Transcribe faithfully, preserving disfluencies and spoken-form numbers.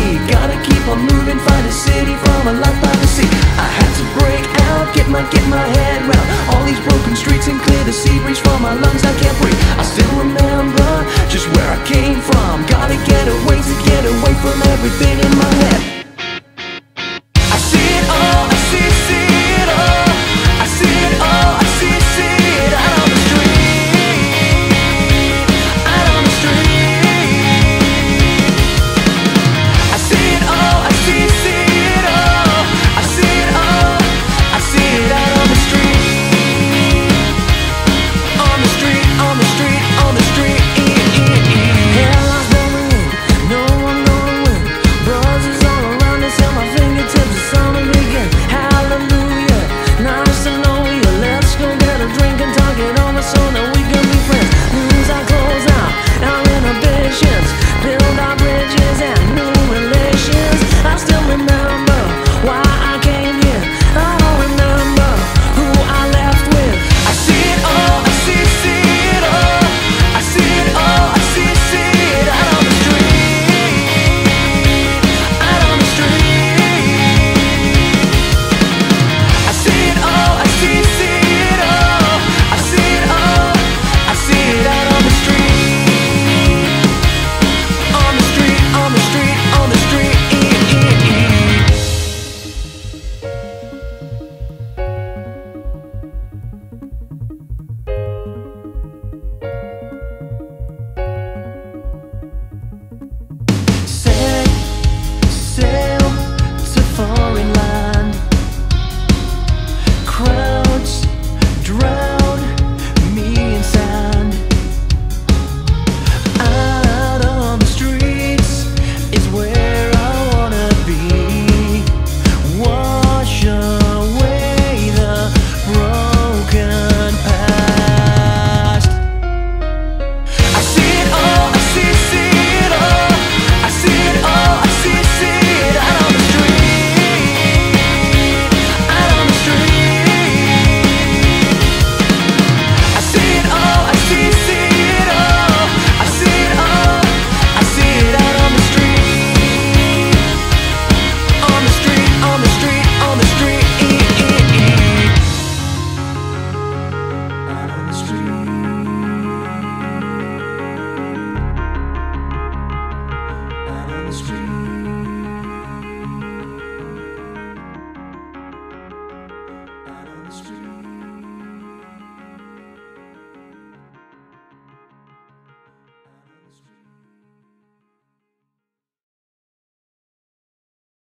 me. Gotta keep on moving, find a city from a life by the sea. I had to break out, get my, get my head round all these broken streets and clear the sea breeze from my lungs. I can't breathe. I still remember just where I came from. Gotta get away to get away from everything in my head.